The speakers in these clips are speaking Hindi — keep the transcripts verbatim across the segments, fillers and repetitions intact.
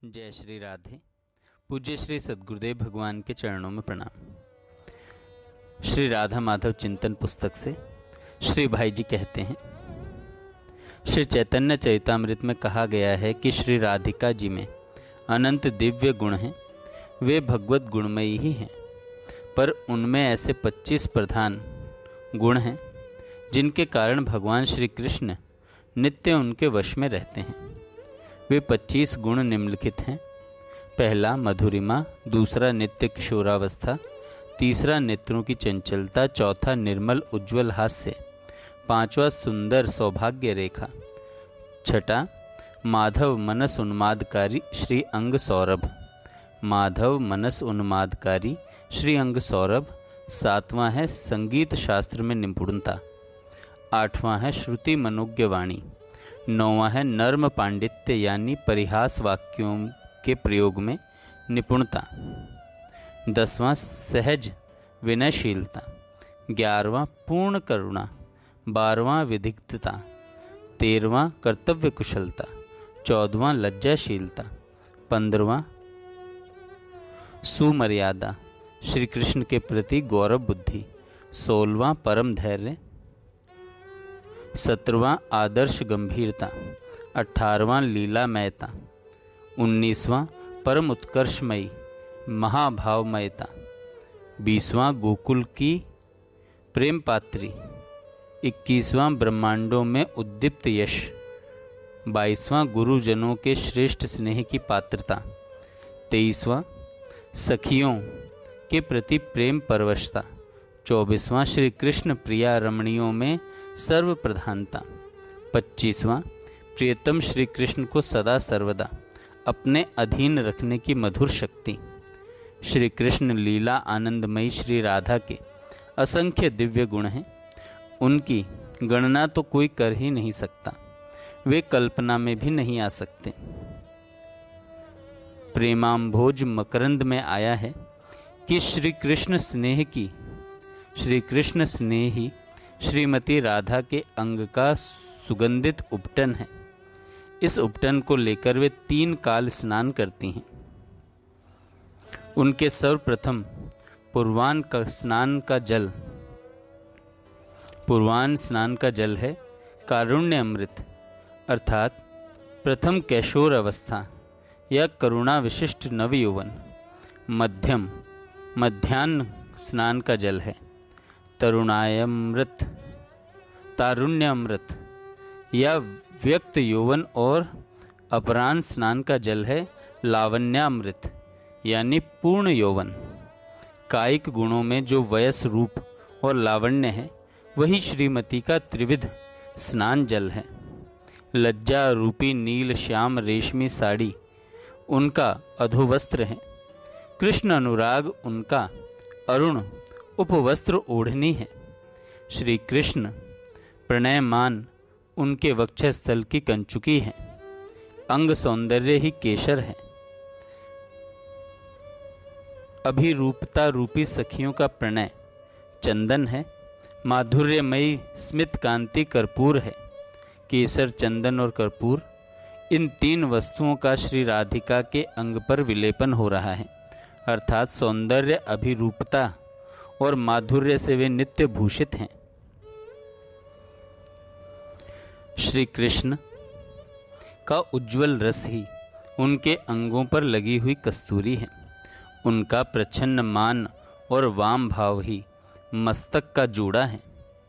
जय श्री राधे। पूज्य श्री सद्गुरुदेव भगवान के चरणों में प्रणाम। श्री राधा माधव चिंतन पुस्तक से श्री भाई जी कहते हैं, श्री चैतन्य चरितामृत में कहा गया है कि श्री राधिका जी में अनंत दिव्य गुण हैं। वे भगवत गुणमयी ही हैं, पर उनमें ऐसे पच्चीस प्रधान गुण हैं जिनके कारण भगवान श्री कृष्ण नित्य उनके वश में रहते हैं। वे पच्चीस गुण निम्नलिखित हैं। पहला मधुरिमा, दूसरा नित्य किशोरावस्था, तीसरा नेत्रों की चंचलता, चौथा निर्मल उज्ज्वल हास्य, पांचवा सुंदर सौभाग्य रेखा, छठा माधव मनस उन्मादकारी श्री अंग सौरभ, माधव मनस उन्मादकारी श्री अंग सौरभ, सातवां है संगीत शास्त्र में निपुणता, आठवां है श्रुति मनोज्ञ वाणी, नौवां है नर्म पांडित्य यानी परिहास वाक्यों के प्रयोग में निपुणता, दसवां सहज विनयशीलता, ग्यारहवां पूर्ण करुणा, बारहवां विधिज्ञता, तेरहवां कर्तव्य कुशलता, चौदहवां लज्जाशीलता, पंद्रहवां सुमर्यादा श्री कृष्ण के प्रति गौरव बुद्धि, सोलहवां परम धैर्य, सत्रहवां आदर्श गंभीरता, अठारहवां लीलामयता, उन्नीसवां परम उत्कर्षमयी महाभावमयता, बीसवां गोकुल की प्रेम पात्री, इक्कीसवां ब्रह्मांडों में उद्दीप्त यश, बाईसवां गुरुजनों के श्रेष्ठ स्नेह की पात्रता, तेईसवां सखियों के प्रति प्रेम परवशता, चौबीसवां श्री कृष्ण प्रिया रमणियों में सर्व प्रधानता, पच्चीसवां प्रियतम श्री कृष्ण को सदा सर्वदा अपने अधीन रखने की मधुर शक्ति। श्री कृष्ण लीला आनंदमयी श्री राधा के असंख्य दिव्य गुण हैं। उनकी गणना तो कोई कर ही नहीं सकता, वे कल्पना में भी नहीं आ सकते। प्रेमाम्भोज मकरंद में आया है कि श्री कृष्ण स्नेह की श्री कृष्ण स्नेही श्रीमती राधा के अंग का सुगंधित उपटन है। इस उपटन को लेकर वे तीन काल स्नान करती हैं। उनके सर्वप्रथम पूर्वान का स्नान का जल पूर्वान स्नान का जल है कारुण्य अमृत, अर्थात प्रथम कैशोर अवस्था या करुणा विशिष्ट नवयौवन। मध्यम मध्यान्ह स्नान का जल है तरुणायमृत तारुण्य अमृत या व्यक्त यौवन, और अपराह्न स्नान का जल है लावण्यामृत यानी पूर्ण यौवन। कायिक गुणों में जो वयस रूप और लावण्य है वही श्रीमती का त्रिविध स्नान जल है। लज्जा रूपी नील श्याम रेशमी साड़ी उनका अधोवस्त्र है। कृष्ण अनुराग उनका अरुण उपवस्त्र ओढ़नी है। श्री कृष्ण प्रणयमान उनके वक्षस्थल की कंचुकी है। अंग सौंदर्य ही केशर है। अभिरूपता रूपी सखियों का प्रणय चंदन है। माधुर्यमयी स्मित कांति कर्पूर है। केसर, चंदन और कर्पूर, इन तीन वस्तुओं का श्री राधिका के अंग पर विलेपन हो रहा है, अर्थात सौंदर्य, अभिरूपता और माधुर्य से वे नित्य भूषित हैं। श्री कृष्ण का उज्ज्वल रस ही उनके अंगों पर लगी हुई कस्तूरी है। उनका प्रच्छन्न मान और वाम भाव ही मस्तक का जोड़ा है।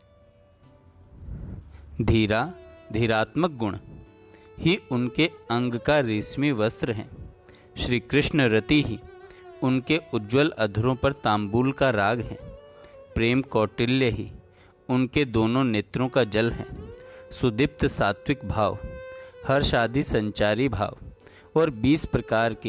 धीरा धीरात्मक गुण ही उनके अंग का रेशमी वस्त्र है। श्री कृष्ण रति ही उनके उज्ज्वल अधरों पर तांबूल का राग है। प्रेम कौटिल्य ही उनके दोनों नेत्रों का जल है। सुदीप्त सात्विक भाव, हर्ष आदि संचारी भाव और बीस प्रकार के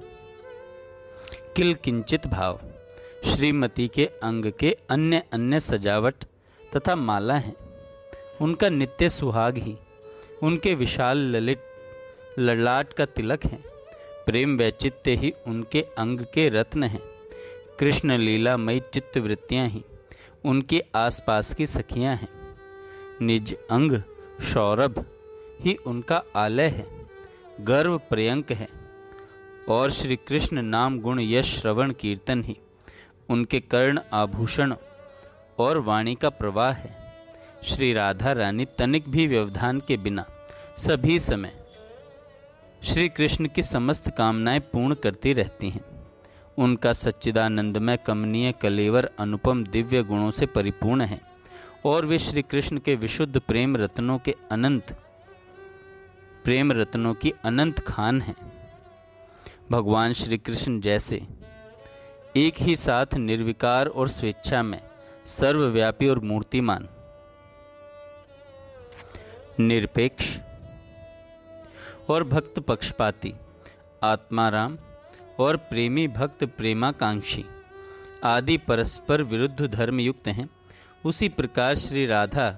किल किंचित भाव श्रीमती के अंग के अन्य अन्य सजावट तथा माला हैं। उनका नित्य सुहाग ही उनके विशाल ललित ललाट का तिलक है। प्रेम वैचित्य ही उनके अंग के रत्न हैं। कृष्ण लीलामयी चित्तवृत्तियाँ ही उनके आसपास की सखियाँ हैं। निज अंग सौरभ ही उनका आलय है। गर्व पर्यंक है और श्री कृष्ण नाम गुण यश श्रवण कीर्तन ही उनके कर्ण आभूषण और वाणी का प्रवाह है। श्री राधा रानी तनिक भी व्यवधान के बिना सभी समय श्री कृष्ण की समस्त कामनाएं पूर्ण करती रहती हैं। उनका सच्चिदानंदमय कमनीय कलेवर अनुपम दिव्य गुणों से परिपूर्ण है और वे श्री कृष्ण के विशुद्ध प्रेम रत्नों के अनंत प्रेम रत्नों की अनंत खान हैं। भगवान श्री कृष्ण जैसे एक ही साथ निर्विकार और स्वेच्छा में सर्वव्यापी और मूर्तिमान, निरपेक्ष और भक्त पक्षपाती, आत्माराम और प्रेमी भक्त प्रेमाकांक्षी आदि परस्पर विरुद्ध धर्म युक्त हैं, उसी प्रकार श्री राधा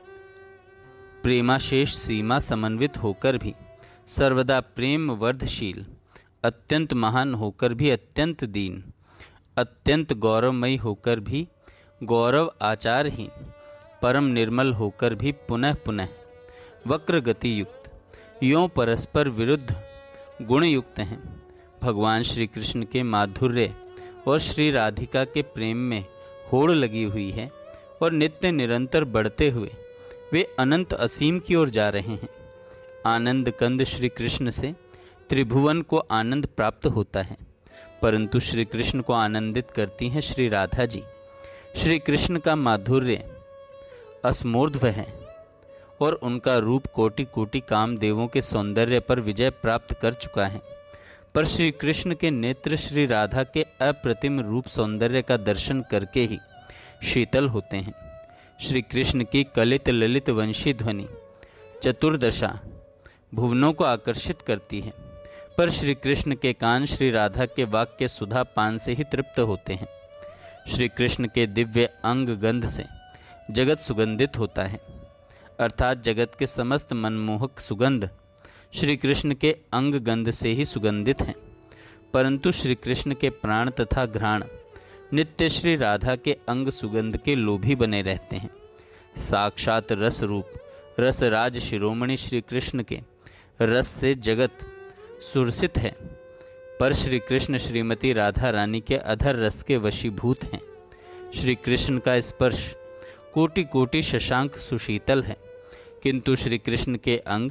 प्रेमाशेष सीमा समन्वित होकर भी सर्वदा प्रेम वर्धशील, अत्यंत महान होकर भी अत्यंत दीन, अत्यंत गौरवमयी होकर भी गौरव आचारहीन, परम निर्मल होकर भी पुनः पुनः वक्र गति युक्त, यों परस्पर विरुद्ध गुण युक्त हैं। भगवान श्री कृष्ण के माधुर्य और श्री राधिका के प्रेम में होड़ लगी हुई है और नित्य निरंतर बढ़ते हुए वे अनंत असीम की ओर जा रहे हैं। आनंद कंद श्री कृष्ण से त्रिभुवन को आनंद प्राप्त होता है, परंतु श्री कृष्ण को आनंदित करती हैं श्री राधा जी। श्री कृष्ण का माधुर्य असमूर्ध्व है और उनका रूप कोटि कोटि कामदेवों के सौंदर्य पर विजय प्राप्त कर चुका है, पर श्री कृष्ण के नेत्र श्री राधा के अप्रतिम रूप सौंदर्य का दर्शन करके ही शीतल होते हैं। श्री कृष्ण की कलित ललित वंशी ध्वनि चतुर्दशा भुवनों को आकर्षित करती है, पर श्री कृष्ण के कान श्री राधा के वाक्य सुधा पान से ही तृप्त होते हैं। श्री कृष्ण के दिव्य अंग गंध से जगत सुगंधित होता है, अर्थात जगत के समस्त मनमोहक सुगंध श्री कृष्ण के अंग गंध से ही सुगंधित हैं, परंतु श्री कृष्ण के प्राण तथा घ्राण नित्य श्री राधा के अंग सुगंध के लोभी बने रहते हैं। साक्षात रस रूप रसराज शिरोमणि श्री कृष्ण के रस से जगत सुरसित है, पर श्री कृष्ण श्रीमती राधा रानी के अधर रस के वशीभूत हैं। श्री कृष्ण का स्पर्श कोटि कोटि शशांक सुशीतल है, किंतु श्री कृष्ण के अंग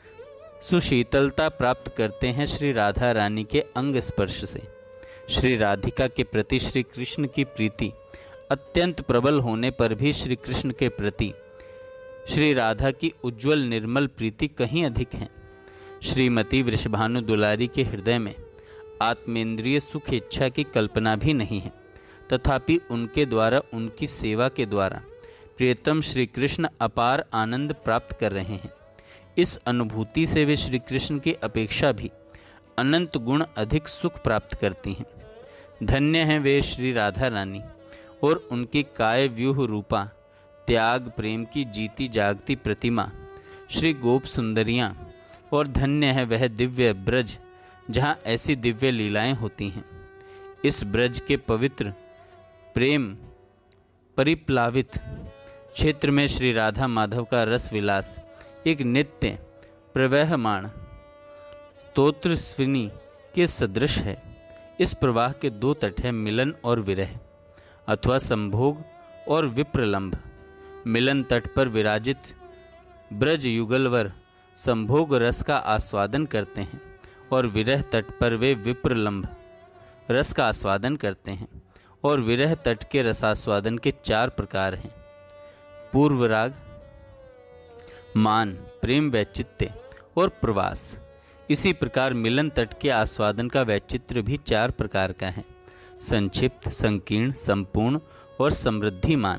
सुशीतलता प्राप्त करते हैं श्री राधा रानी के अंग स्पर्श से। श्री राधिका के प्रति श्री कृष्ण की प्रीति अत्यंत प्रबल होने पर भी श्री कृष्ण के प्रति श्री राधा की उज्ज्वल निर्मल प्रीति कहीं अधिक है। श्रीमती वृषभानु दुलारी के हृदय में आत्मेंद्रिय सुख इच्छा की कल्पना भी नहीं है, तथापि उनके द्वारा उनकी सेवा के द्वारा प्रियतम श्री कृष्ण अपार आनंद प्राप्त कर रहे हैं। इस अनुभूति से वे श्री कृष्ण की अपेक्षा भी अनंत गुण अधिक सुख प्राप्त करती हैं। धन्य हैं वे श्री राधा रानी और उनकी काय व्यूह रूपा त्याग प्रेम की जीती जागती प्रतिमा श्री गोप सुंदरियाँ, और धन्य है वह दिव्य ब्रज जहाँ ऐसी दिव्य लीलाएं होती हैं। इस ब्रज के पवित्र प्रेम परिप्लावित क्षेत्र में श्री राधा माधव का रस विलास एक नित्य प्रवहमान स्तोत्र स्विनी के सदृश है। इस प्रवाह के दो तट हैं, मिलन और विरह अथवा संभोग और विप्रलंभ। मिलन तट पर विराजित ब्रज युगलवर संभोग रस का आस्वादन करते हैं और विरह तट पर वे विप्रलंभ रस का आस्वादन करते हैं। और विरह तट के रसास्वादन के चार प्रकार हैं: पूर्व राग, मान, प्रेम वैचित्य और प्रवास। इसी प्रकार मिलन तट के आस्वादन का वैचित्र भी चार प्रकार का है: संक्षिप्त, संकीर्ण, संपूर्ण और समृद्धिमान।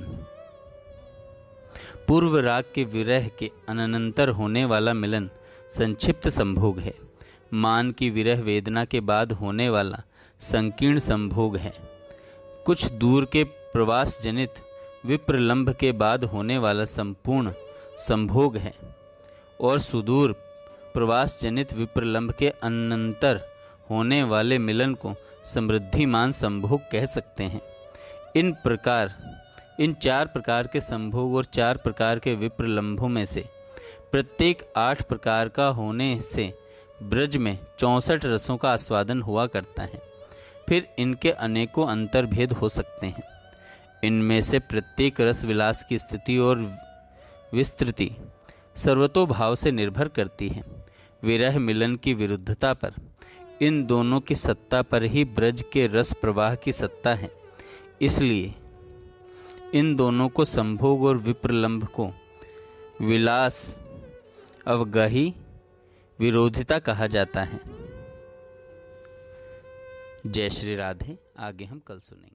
पूर्व राग के विरह के अनंतर होने वाला मिलन संक्षिप्त संभोग है। मान की विरह वेदना के बाद होने वाला संकीर्ण संभोग है। कुछ दूर के प्रवास जनित विप्रलंभ के बाद होने वाला संपूर्ण संभोग है, और सुदूर प्रवास जनित विप्रलंभ के अनंतर होने वाले मिलन को समृद्धिमान संभोग कह सकते हैं। इन प्रकार इन चार प्रकार के संभोग और चार प्रकार के विप्रलंभों में से प्रत्येक आठ प्रकार का होने से ब्रज में चौंसठ रसों का आस्वादन हुआ करता है। फिर इनके अनेकों अंतर्भेद हो सकते हैं। इनमें से प्रत्येक रस विलास की स्थिति और विस्तृति सर्वतोभाव से निर्भर करती है। विरह मिलन की विरुद्धता पर, इन दोनों की सत्ता पर ही ब्रज के रस प्रवाह की सत्ता है। इसलिए इन दोनों को संभोग और विप्रलंभ को विलास अवगाही विरोधिता कहा जाता है। जय श्री राधे। आगे हम कल सुनेंगे।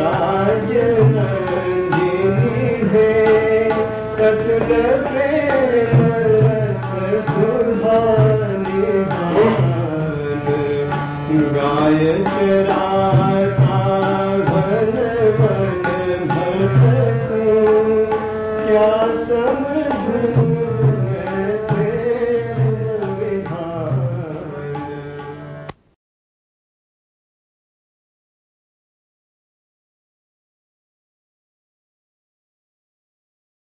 Let